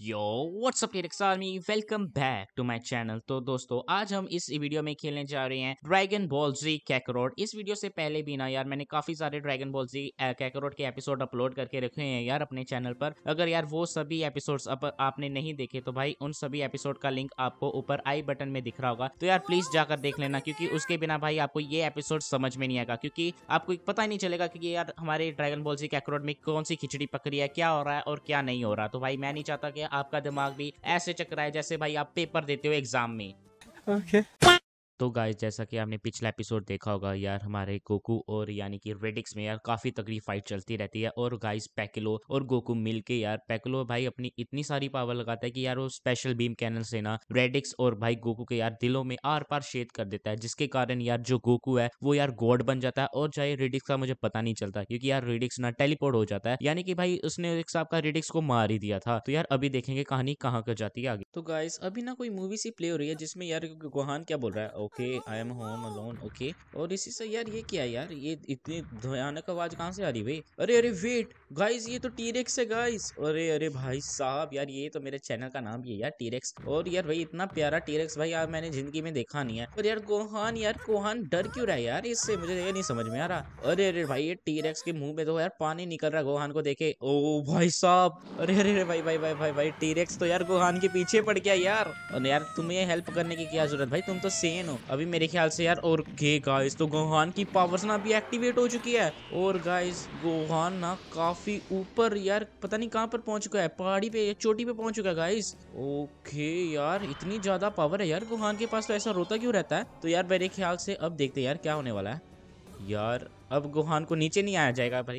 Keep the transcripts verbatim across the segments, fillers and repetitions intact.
Yo what's up Terex army, welcome back to my channel. तो दोस्तों आज हम इस वीडियो में खेलने जा रहे हैं ड्रैगन बॉल जी कैकरोट। इस वीडियो से पहले भी ना यार मैंने काफी सारे ड्रैगन बॉल जी कैकरोट के एपिसोड अपलोड करके रखे हैं यार अपने चैनल पर। अगर यार वो सभी एपिसोड्स अब आपने नहीं देखे तो भाई उन सभी एपिसोड का लिंक आपको ऊपर आई बटन में दिख रहा होगा, तो यार प्लीज जाकर देख लेना, क्योंकि उसके बिना भाई आपको ये एपिसोड समझ में नहीं आएगा, क्योंकि आपको पता ही नहीं चलेगा कि यार हमारे ड्रैगन बॉल जी कैकरोट में कौन सी खिचड़ी पक रही है, क्या हो रहा है और क्या नहीं हो रहा। तो भाई मैं नहीं चाहता कि आपका दिमाग भी ऐसे चकराए जैसे भाई आप पेपर देते हो एग्जाम में। ओके तो गाइस जैसा कि आपने पिछला एपिसोड देखा होगा यार, हमारे गोकू और यानी कि रेडिक्स में यार काफी तगड़ी फाइट चलती रहती है। और गाइस पैकिलो और गोकू मिलके यार, पैकिलो भाई अपनी इतनी सारी पावर लगाता है कि यार वो स्पेशल बीम कैनन से ना रेडिक्स और भाई गोकू के यार दिलों में आर पार छेद कर देता है, जिसके कारण यार जो गोकू है वो यार गॉड बन जाता है। और चाहे रेडिक्स का मुझे पता नहीं चलता, क्योंकि यार रेडिक्स ना टेलीपोर्ट हो जाता है, यानी कि भाई उसने एक साहब का रेडिक्स को मार ही दिया था। तो यार अभी देखेंगे कहानी कहाँ कर जाती है आगे। तो गाइस अभी ना कोई मूवी सी प्ले हो रही है जिसमें यार गोहान क्या बोल रहा है, okay I am home alone, okay. और इसी से यार ये क्या है यार, ये इतनी भयानक आवाज कहाँ से आ रही भाई? अरे अरे वेट गाइस, ये तो टीरेक्स है गाइस। अरे अरे भाई साहब यार, ये तो मेरे चैनल का नाम भी है यार टीरेक्स। और यार भाई इतना प्यारा टीरेक्स भाई यार मैंने जिंदगी में देखा नहीं है। और यार गोहान यार गोहान डर क्यों रहा है यार इससे, मुझे ये नहीं समझ में आ रहा। अरे अरे भाई ये टीरेक्स के मुंह में तो यार पानी निकल रहा है गोहान को देखे। ओ भाई साहब, अरे अरे भाई भाई भाई भाई भाई टीरेक्स तो यार गोहान के पीछे पड़ गया यार। और यार तुम्हें हेल्प करने की क्या जरूरत भाई, तुम तो सेन हो अभी मेरे ख्याल से यार। और के गाइस तो गोहान की पावर्स ना अभी एक्टिवेट हो चुकी है। और गाइस गोहान ना काफी ऊपर यार पता नहीं कहां पर पहुंच चुका है, पहाड़ी पे चोटी पे पहुंच चुका है गाइस। ओके यार इतनी ज्यादा पावर है यार गोहान के पास, तो ऐसा रोता क्यों रहता है? तो यार मेरे ख्याल से अब देखते हैं यार क्या होने वाला है। यार अब गोहान को नीचे नहीं आया जाएगा भाई।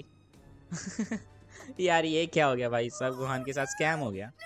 यार ये क्या हो गया भाई, सब गोहान के साथ स्कैम हो गया।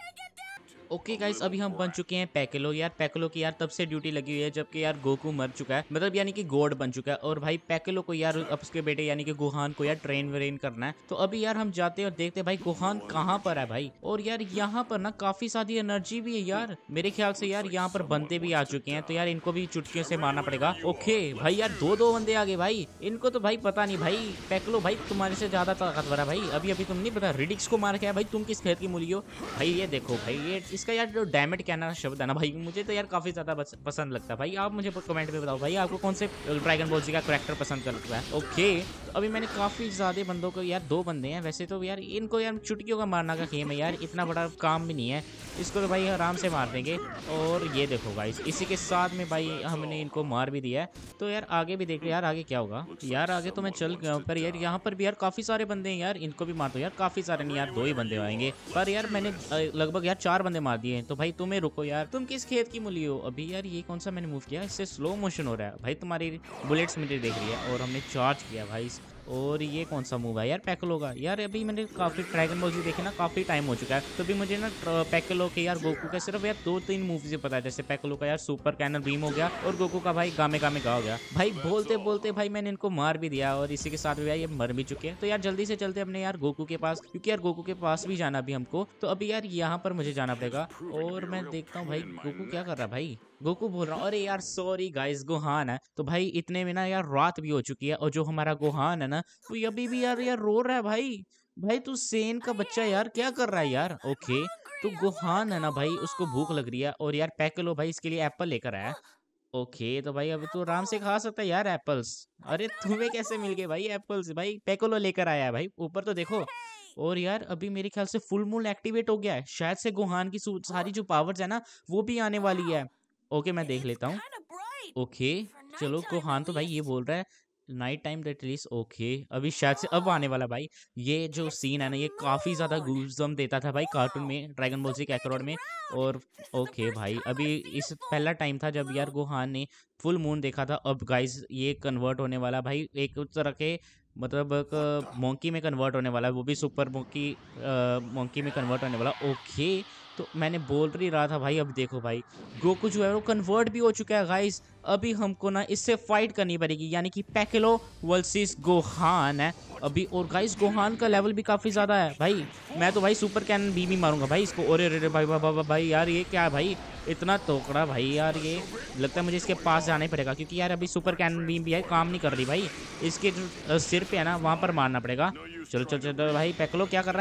ओके okay गाइस अभी हम बन चुके हैं पैकिलो। यार पैकिलो की यार तब से ड्यूटी लगी हुई है जबकि यार गोकू मर चुका है, मतलब यानी कि गॉड बन चुका है। और भाई पैकिलो को यार अब उसके बेटे यानी कि गोहान को यार ट्रेन व्रेन करना है। तो अभी यार हम जाते हैं और देखते हैं भाई गोहान कहाँ पर है भाई। और यार यहाँ पर ना काफी सारी एनर्जी भी है यार, मेरे ख्याल से यार यहाँ पर बंदे भी आ चुके हैं, तो यार इनको भी चुटकियों से मारना पड़ेगा। ओके भाई यार दो दो बंदे आ गए भाई, इनको तो भाई पता नहीं भाई। पैकिलो भाई तुम्हारे से ज्यादा ताकतवर है भाई, अभी अभी तुम नहीं पता रेडिक्स को मार के भाई तुम किस खेत की मूली हो भाई। ये देखो भाई ये इसका यार जो डैमेज कहना शब्द है ना भाई, मुझे तो यार काफी ज्यादा पसंद लगता है भाई। आप मुझे कमेंट में बताओ भाई आपको कौन से ड्रैगन बॉल जी का कैरेक्टर पसंद करता है। ओके तो अभी मैंने काफी ज्यादा बंदों को, यार दो बंदे हैं वैसे तो यार, इनको यार चुटकियों का मारना का खेम है यार, इतना बड़ा काम भी नहीं है, इसको तो भाई आराम से मार देंगे। और ये देखो भाई इसी के साथ में भाई हमने इनको मार भी दिया है। तो यार आगे भी देख यार आगे क्या होगा। यार आगे तो मैं चल गया पर यार यहाँ पर भी यार काफी सारे बंदे हैं यार, इनको भी मार दो यार। काफी सारे नहीं यार दो ही बंदे आएंगे, पर यार मैंने लगभग यार चार बंदे मार दिए। तो भाई तुम्हें रुको यार, तुम किस खेत की मूली हो अभी? यार ये कौन सा मैंने मूव किया, इससे स्लो मोशन हो रहा है भाई, तुम्हारी बुलेट्स मुझे देख रही है। और हमने चार्ज किया भाई। और ये कौन सा मूव है यार पैकिलो का? यार अभी मैंने काफी ड्रैगन बॉल जी देखे ना, काफी टाइम हो चुका है, तो भी मुझे ना पैकिलो के यार गोकू का सिर्फ यार दो तीन मूव से पता है। जैसे पैकिलो का यार सुपर कैनन बीम हो गया और गोकू का भाई गामे गामे गा हो गया भाई। बोलते बोलते भाई मैंने इनको मार भी दिया और इसी के साथ भी भाई ये मर भी चुके हैं। तो यार जल्दी से चलते अपने यार गोकू के पास, क्योंकि यार गोकू के पास भी जाना भी हमको। तो अभी यार यहाँ पर मुझे जाना पड़ेगा। और मैं देखता हूँ भाई गोकू क्या कर रहा है भाई। गोकू बोल रहा हूँ अरे यार सॉरी गाइस गोहान है। तो भाई इतने में ना यार रात भी हो चुकी है, और जो हमारा गोहान है ना वो अभी भी यार यार रो रहा है भाई। भाई तू सेन का बच्चा यार क्या कर रहा है यार? ओके तो गोहान है ना भाई उसको भूख लग रही है, और यार पैकिलो भाई इसके लिए एप्पल लेकर आया। ओके तो भाई अभी तो आराम से खा सकता है यार एप्पल्स। अरे तुम्हें कैसे मिल गए भाई एप्पल्स? भाई पैकिलो लेकर आया है भाई, ऊपर तो देखो। और यार अभी मेरे ख्याल से फुल मून एक्टिवेट हो गया है, शायद से गोहान की सारी जो पावर्स है ना वो भी आने वाली है। ओके मैं देख लेता हूँ। ओके चलो गोहान तो भाई ये बोल रहा है नाइट टाइम एटलीस्ट। ओके अभी शायद से अब आने वाला भाई। ये जो सीन है ना ये काफी ज्यादा गूज़बम्प देता था भाई कार्टून में, ड्रैगन बॉल जी कैकरोट में। और ओके भाई अभी इस पहला टाइम था जब यार गोहान ने फुल मून देखा था। अब गाइस ये कन्वर्ट होने वाला भाई एक तरह के मतलब एक मोंकी में कन्वर्ट होने वाला है, वो भी सुपर मोंकी मोंकी में कन्वर्ट होने वाला। ओके तो मैंने बोल ही रहा था भाई। अब देखो भाई गोकू जो है वो कन्वर्ट भी हो चुका है गाइस। अभी हमको ना इससे फाइट करनी पड़ेगी, यानी कि पैकिलो वर्सेस गोहान है अभी। और गाइस गोहान का लेवल भी काफी ज्यादा है भाई, मैं तो भाई सुपर कैनन बीम ही मारूंगा भाई इसको। अरे अरे भाई भाई भाई यार ये क्या है भाई, इतना तोकड़ा भाई यार, ये लगता है मुझे इसके पास जाना ही पड़ेगा, क्योंकि यार अभी सुपर कैनन बीम भी है काम नहीं कर रही भाई। इसके जो सिर पे है ना वहां पर मारना पड़ेगा। चलो चलो चलो भाई पैकिलो क्या कर रहा है?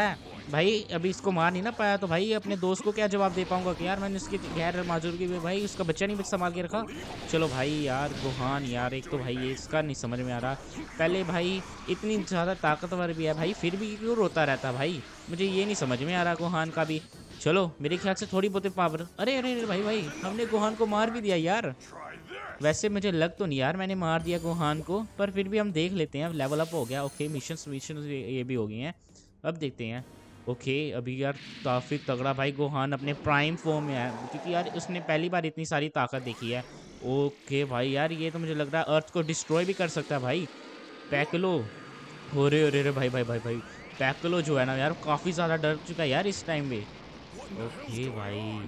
भाई अभी इसको मार नहीं ना पाया तो भाई अपने दोस्त को क्या जवाब दे पाऊंगा कि यार मैंने उसकी गैर मौजूदगी में भाई उसका बच्चा नहीं संभाल के रखा। चलो भाई यार गोहान यार, एक तो भाई ये इसका नहीं समझ में आ रहा। पहले भाई इतनी ज़्यादा ताकतवर भी है भाई, फिर भी क्यों रोता रहता भाई, मुझे ये नहीं समझ में आ रहा गोहान का भी। चलो मेरे ख्याल से थोड़ी बहुत पावर, अरे अरे अरे भाई भाई हमने गोहान को मार भी दिया यार। वैसे मुझे लग तो नहीं यार मैंने मार दिया गोहान को, पर फिर भी हम देख लेते हैं। लेवल अप हो गया, ओके मिशन मिशन ये भी हो गई हैं। अब देखते हैं। ओके अभी यार काफ़ी तगड़ा भाई गोहान अपने प्राइम फॉर्म में है, क्योंकि यार उसने पहली बार इतनी सारी ताकत देखी है। ओके भाई यार ये तो मुझे लग रहा है अर्थ को डिस्ट्रॉय भी कर सकता है भाई पैकलो। अरे अरे अरे भाई भाई भाई भाई पैकलो जो है ना यार काफ़ी ज़्यादा डर चुका है यार इस टाइम में। ओके भाई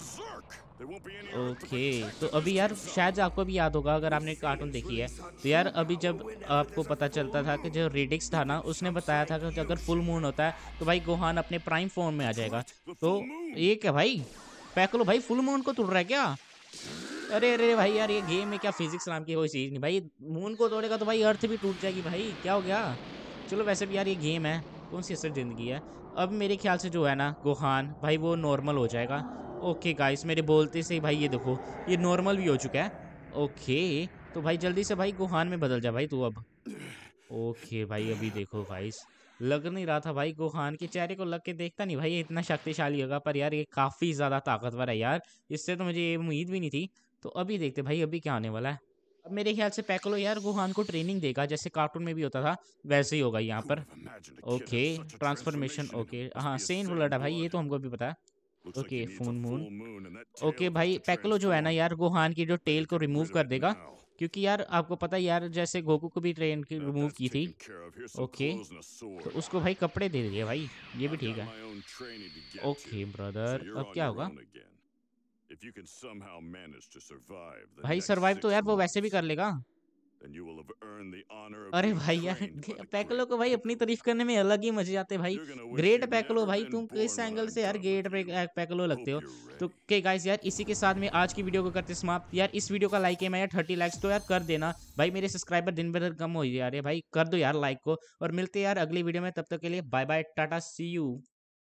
ओके तो अभी यार शायद आपको भी याद होगा अगर आपने कार्टून देखी है तो यार अभी जब आपको पता चलता था कि जो रेडिक्स था ना उसने बताया था कि अगर फुल मून होता है तो भाई गोहान अपने प्राइम फॉर्म में आ जाएगा। तो ये क्या भाई पैकलो भाई फुल मून को तोड़ रहा है क्या? अरे अरे भाई यार ये गेम में क्या फिजिक्स नाम की कोई चीज़ नहीं भाई, मून को तोड़ेगा तो भाई अर्थ भी टूट जाएगी भाई, क्या हो गया? चलो वैसे भी यार ये गेम है, कौन सी असर ज़िंदगी है। अब मेरे ख्याल से जो है ना गोहान भाई वो नॉर्मल हो जाएगा। ओके गाइस मेरे बोलते से ही भाई ये देखो ये नॉर्मल भी हो चुका है। ओके तो भाई जल्दी से भाई गोहान में बदल जा भाई तू अब। ओके भाई अभी देखो गाइस लग नहीं रहा था भाई गोहान के चेहरे को लग के देखता नहीं भाई ये इतना शक्तिशाली होगा, पर यार ये काफ़ी ज़्यादा ताकतवर है यार, इससे तो मुझे ये उम्मीद भी नहीं थी। तो अभी देखते भाई अभी क्या होने वाला है। अब मेरे ख्याल से पैकलो यार गोहान को ट्रेनिंग देगा जैसे कार्टून में भी होता था, वैसे ही होगा यहाँ पर। ओके ट्रांसफॉर्मेशन, ओके हाँ सेन ब्लड है भाई ये तो हमको भी पता है। ओके फून मून, ओके भाई पैकलो जो है ना यार गोहान की जो टेल को रिमूव कर देगा, क्योंकि यार आपको पता है यार जैसे गोकू को भी ट्रेन की रिमूव की थी। ओके तो उसको भाई कपड़े दे दिए भाई, ये भी ठीक है। ओके ब्रदर अब क्या होगा? भाई सरवाइव तो यार वो वैसे भी कर लेगा। अरे भाई यार पैकलो को भाई अपनी तारीफ करने में अलग ही मजे आते भाई। ग्रेट पैकलो भाई तुम किस एंगल से यार ग्रेट पैकलो लगते हो। तो के गाइस यार इसी के साथ में आज की वीडियो को करते समाप्त। यार इस वीडियो का लाइक है मैं यार थर्टी लाइक्स तो यार कर देना भाई, मेरे सब्सक्राइबर दिन ब दिन कम हो जा रहे हैं भाई, कर दो यार लाइक को। और मिलते हैं यार अगली वीडियो में, तब तक के लिए bye bye tata see you.